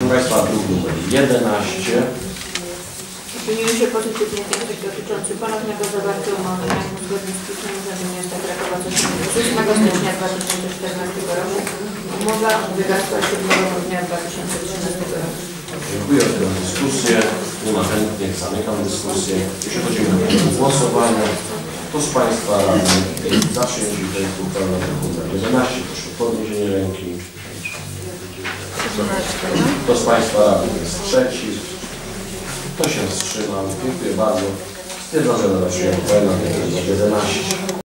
Państwa, druk numer 11. Opiniuje się pozytywnie wniosek dotyczący ponownego zawarcia umowy najmu zgodnie z pismem Urzędu Miasta Krakowa z 8 stycznia 2014 roku. Umowa wygasła 7 dnia 2013 roku. Dziękuję za tę dyskusję. Nie ma chętnych. Zamykam dyskusję. Przechodzimy do głosowania. Kto z Państwa radnych za przyjęciem projektu uchwały na druk numer 11, proszę o podniesienie ręki. Kto z Państwa radnych jest przeciw? Kto się wstrzymał? Dziękuję bardzo. Stwierdzam, że należy uchwałę na druk numer 11.